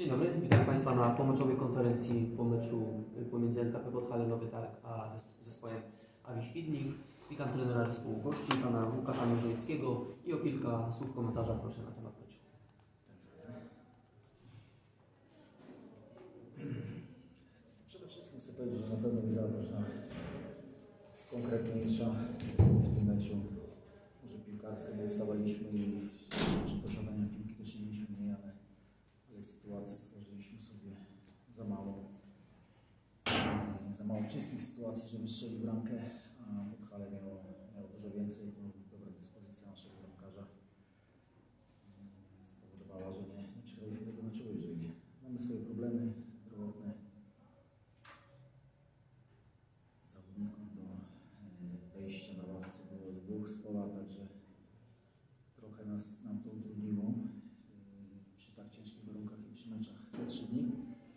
Dzień dobry, witam Państwa na pomeczowej konferencji po meczu pomiędzy NKP Podhale Nowy Targ a zespołem Awi Świdnik. Witam trenera zespołu gości, pana Łukasza Mierzyńskiego i o kilka słów komentarza proszę na temat meczu. Przede wszystkim chcę powiedzieć, że na pewno wygrała drużyna konkretniejsza w tym meczu. Może piłkarsko nie stawaliśmy i przy posiadaniu piłki też nie mieliśmy mniej, ale sytuacji stworzyliśmy sobie za mało czystych sytuacji, żeby strzelić bramkę, a Podhale miało dużo więcej. To dobra dyspozycja naszego bramkarza spowodowała, że nie przegraliśmy tego meczu wyżej. Mamy swoje problemy zdrowotne. Zawodnikom do wejścia na ławce było dwóch z pola, także trochę nam to utrudniło przy tak ciężkich warunkach i przy meczach te 3 dni.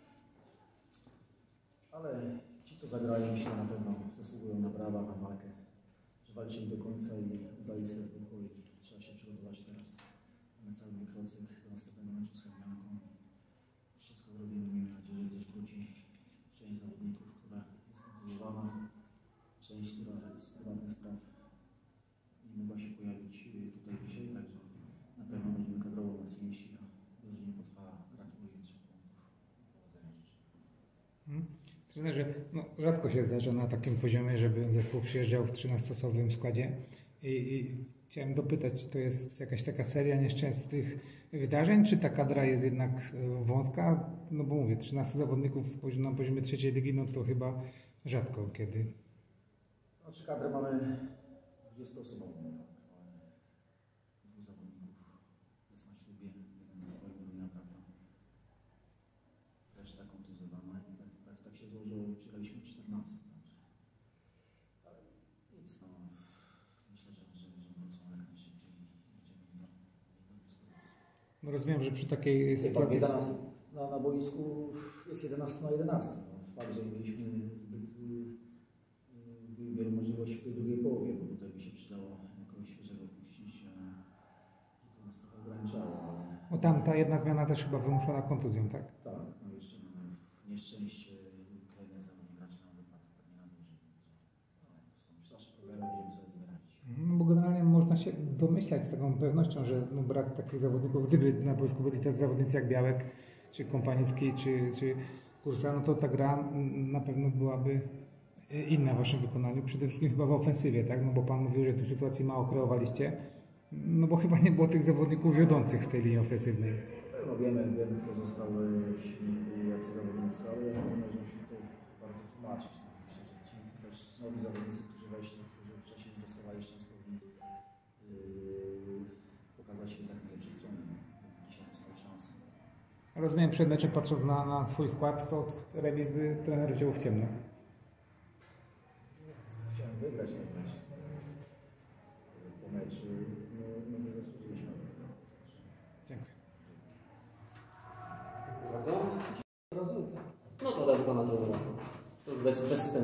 Ale ci, co zagrali, myślę, na pewno zasługują na brawa, na walkę, że walczyli do końca i udali sobie duchu i trzeba się przygotować teraz. Mamy cały mikrocyk do następnego meczu z Chemianką. Wszystko zrobimy, miejmy nadzieję, że też wróci część zawodników, która jest kontuzjowana, część, która z prywatnych spraw nie mogła się pojawić tutaj dzisiaj, także na pewno będziemy kadrowo mocniejsi, a drużynie Podhala gratuluję 3 punktów. Powodzenia życzę. Trenerze, no, rzadko się zdarza na takim poziomie, żeby zespół przyjeżdżał w 13-osobowym składzie i chciałem dopytać, czy to jest jakaś taka seria nieszczęsnych wydarzeń, czy ta kadra jest jednak wąska? No bo mówię, 13 zawodników na poziomie 3. ligi, no to chyba rzadko kiedy. Znaczy kadrę mamy 20-osobową, tak. 2 zawodników jest na ślubie, jeden na swoim, drugi na prawda. Reszta kontuzjowana i tak się złożyło, przyjechaliśmy 14, także. Ale nic, no. Myślę, że wrócą jak najszybciej i będziemy do dyspozycji. No rozumiem, że przy takiej sytuacji... Na boisku jest 11 na 11. No, fakt, że nie mieliśmy zbyt wielu możliwości w tej drugiej połowie, bo tutaj by się przydało kogoś świeżego puścić i to nas trochę ograniczało. Bo tam ta jedna zmiana też chyba wymuszona kontuzją, tak? Tak, no jeszcze mamy nieszczęście, kolejny zawodnik raczej nam wypadł pewnie na dłużej. To są nasze problemy, będziemy sobie zbierać. No bo generalnie można się domyślać z taką pewnością, że no brak takich zawodników, gdyby na boisku byli tacy zawodnicy jak Białek, czy Kompanicki, czy Kursa, no to ta gra na pewno byłaby inna w waszym wykonaniu, przede wszystkim chyba w ofensywie, tak? No bo pan mówił, że tych sytuacji mało kreowaliście, no bo chyba nie było tych zawodników wiodących w tej linii ofensywnej. No wiemy, kto został w silniku, jacy zawodnicy, ale ja rozumiem, że musimy tutaj bardzo tłumaczyć. Myślę, że ci też nowi zawodnicy, którzy weszli, którzy wcześniej nie dostawali szans, powinni pokazać się z jak najlepszej strony. Dzisiaj dostali szansę. Rozumiem, przed meczem patrząc na swój skład, to remis by trener wziął w ciemno. Chciałem wygrać ten mecz. Po meczu no nie zasłużyliśmy na to. Dziękuję. Bardzo. No to darzy pana trenera. To już bez systemu.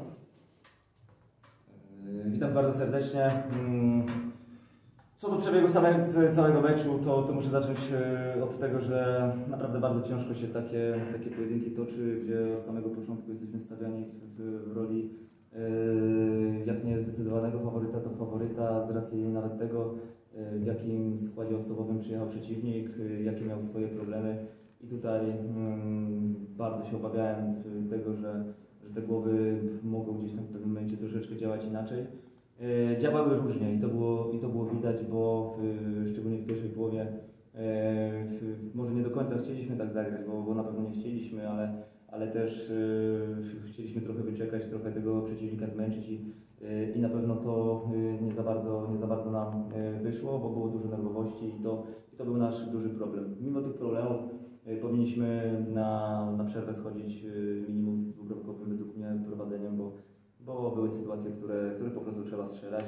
Witam bardzo serdecznie. Co do przebiegu całego meczu, to muszę zacząć od tego, że naprawdę bardzo ciężko się takie pojedynki toczy, gdzie od samego początku jesteśmy stawiani w roli jak nie zdecydowanego faworyta, to faworyta z racji nawet tego, w jakim składzie osobowym przyjechał przeciwnik, jakie miał swoje problemy. I tutaj bardzo się obawiałem tego, że te głowy mogą gdzieś tam w pewnym momencie troszeczkę działać inaczej. Działały różnie i to było widać, bo szczególnie w pierwszej połowie może nie do końca chcieliśmy tak zagrać, bo na pewno nie chcieliśmy, ale też chcieliśmy trochę wyczekać, trochę tego przeciwnika zmęczyć i na pewno to nie za bardzo nam wyszło, bo było dużo nerwowości i to był nasz duży problem. Mimo tych problemów powinniśmy na przerwę schodzić minimum z 2-bramkowym według mnie prowadzeniem, bo były sytuacje, które po prostu trzeba strzelać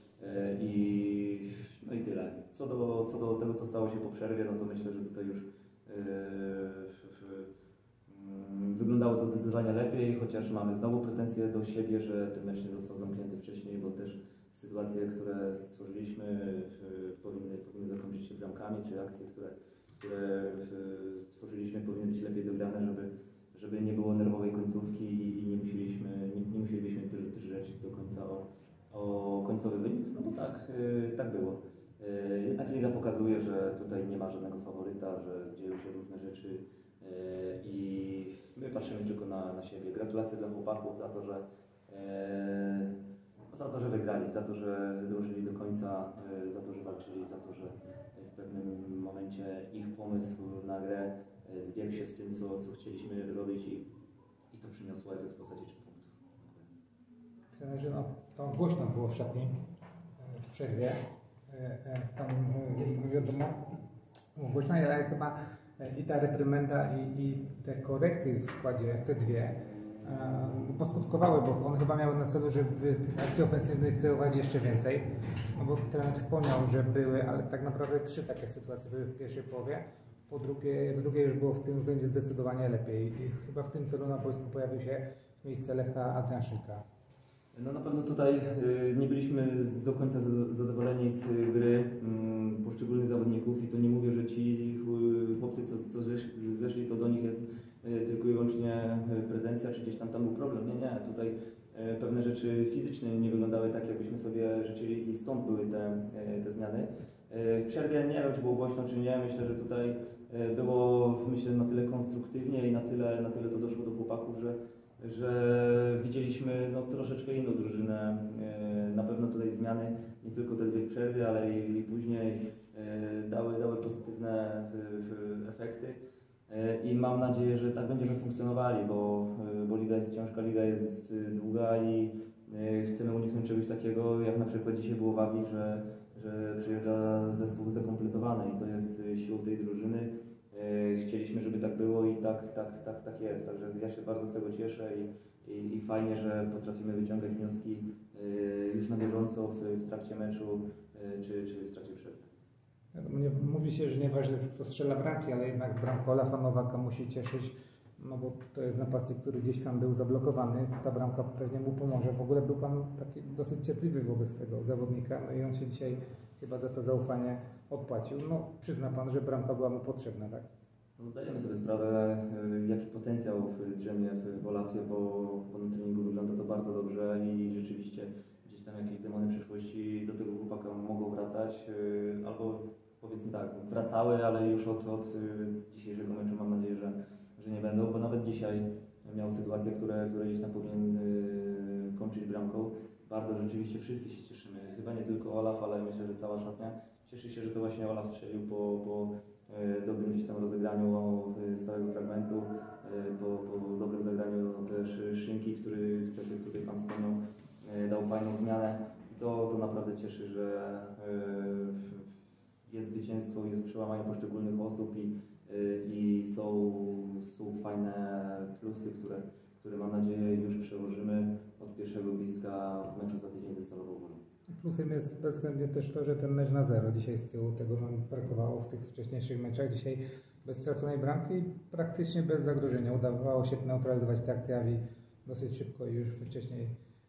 no i tyle. Co do tego, co stało się po przerwie, no to myślę, że tutaj już wyglądało to zdecydowanie lepiej, chociaż mamy znowu pretensje do siebie, że ten mecz nie został zamknięty wcześniej, bo też sytuacje, które stworzyliśmy powinny zakończyć się bramkami, czy akcje, które które stworzyliśmy, powinny być lepiej dograne, żeby nie było nerwowej końcówki i nie musielibyśmy drżeć do końca o końcowy wynik. No bo tak było. Jednak liga pokazuje, że tutaj nie ma żadnego faworyta, że dzieją się różne rzeczy i my patrzymy tylko na siebie. Gratulacje dla chłopaków za to, że wygrali, za to, że dążyli do końca, za to, że walczyli, za to, że w pewnym momencie ich pomysł na grę zbiegł się z tym, co chcieliśmy robić i to przyniosło efekt w postaci 3 punktów. Trenerze, no, tam głośno było w szatni w przerwie. Tam wiadomo, było głośno, ale chyba i ta reprymenda i te korekty w składzie, te dwie, poskutkowały, bo one chyba miały na celu, żeby tych akcji ofensywnych kreować jeszcze więcej. No bo trener wspomniał, że były, ale tak naprawdę 3 takie sytuacje były w pierwszej połowie. W drugiej już było w tym względzie zdecydowanie lepiej. I chyba w tym celu na boisku pojawił się w miejsce Lecha Adrian Szylka. No na pewno tutaj nie byliśmy do końca zadowoleni z gry poszczególnych zawodników i to nie mówię, że ci chłopcy, co zeszli, to do nich jest tylko i wyłącznie pretensja, czy gdzieś tam był problem. Nie. Tutaj pewne rzeczy fizyczne nie wyglądały tak, jakbyśmy sobie życzyli i stąd były te zmiany. W przerwie nie wiem, czy było głośno, czy nie. Myślę, że tutaj było na tyle konstruktywnie i na tyle to doszło do chłopaków, że widzieliśmy troszeczkę inną drużynę. Na pewno tutaj zmiany, nie tylko te 2 w przerwie, ale i później dały pozytywne efekty. I mam nadzieję, że tak będziemy funkcjonowali, bo liga jest ciężka, liga jest długa i chcemy uniknąć czegoś takiego, jak na przykład dzisiaj było w Awi, że przyjeżdża zespół zdekompletowany i to jest siłą tej drużyny. Chcieliśmy, żeby tak było i tak jest. Także ja się bardzo z tego cieszę i fajnie, że potrafimy wyciągać wnioski już na bieżąco w trakcie meczu czy w trakcie przerwy. Mówi się, że nieważne kto strzela bramki, ale jednak bramka Olafa Nowaka musi cieszyć, no bo to jest napastnik, który gdzieś tam był zablokowany. Ta bramka pewnie mu pomoże. W ogóle był Pan taki dosyć cierpliwy wobec tego zawodnika, no i on się dzisiaj chyba za to zaufanie odpłacił. No przyzna Pan, że bramka była mu potrzebna, tak? No, zdajemy sobie sprawę, jaki potencjał drzemie w Olafie, bo po treningu wygląda to bardzo dobrze i rzeczywiście gdzieś tam jakieś demony przeszłości do tego chłopaka mogą wracać, albo powiedzmy tak, wracały, ale już od dzisiejszego meczu mam nadzieję, że nie będą, bo nawet dzisiaj miał sytuacje, które gdzieś tam powinien kończyć bramką. Bardzo rzeczywiście wszyscy się cieszymy, chyba nie tylko Olaf, ale myślę, że cała szatnia cieszy się, że to właśnie Olaf strzelił po dobrym gdzieś tam rozegraniu stałego fragmentu, po dobrym zagraniu też Szynki, który, tak jak tutaj Pan wspomniał, dał fajną zmianę. I to naprawdę cieszy, że jest zwycięstwo, jest przełamanie poszczególnych osób i są fajne plusy, które mam nadzieję już przełożymy od pierwszego gwizdka w meczu za tydzień ze Stalową Górą. Plusem jest bezwzględnie też to, że ten mecz na 0 dzisiaj z tyłu, tego nam brakowało w tych wcześniejszych meczach. Dzisiaj bez straconej bramki i praktycznie bez zagrożenia. Udawało się neutralizować te akcje Awi dosyć szybko i już wcześniej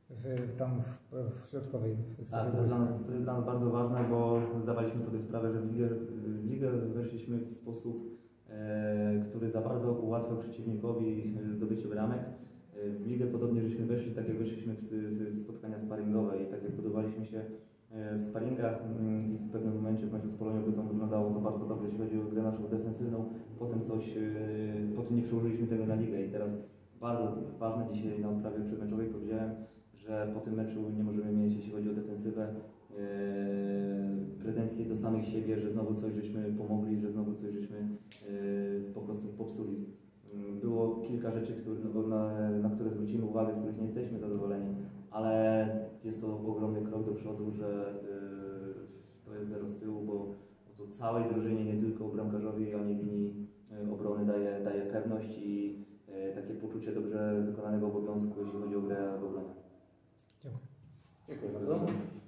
w środkowej. Tak, to jest dla nas bardzo ważne, bo zdawaliśmy sobie sprawę, że w ligę weszliśmy w sposób, który za bardzo ułatwiał przeciwnikowi zdobycie bramek. W ligę podobnie żeśmy weszli, tak jak weszliśmy w spotkania sparingowe i tak jak budowaliśmy się w sparingach i w pewnym momencie w meczu z Polonią Bytom wyglądało to bardzo dobrze, jeśli chodzi o grę naszą defensywną. Potem nie przełożyliśmy tego na ligę i teraz bardzo ważne dzisiaj na odprawie przedmeczowej powiedziałem, że po tym meczu nie możemy mieć, jeśli chodzi o defensywę, pretensji do samych siebie, że znowu coś żeśmy pomogli, że znowu coś żeśmy po prostu popsuli. Było kilka rzeczy, na które zwrócimy uwagę, z których nie jesteśmy zadowoleni, ale jest to ogromny krok do przodu, że to jest 0 z tyłu, bo to całej drużynie, nie tylko bramkarzowi, ani linii obrony daje pewność i takie poczucie dobrze wykonanego obowiązku, jeśli chodzi o grę w obronie. Dziękuję. Dziękuję bardzo.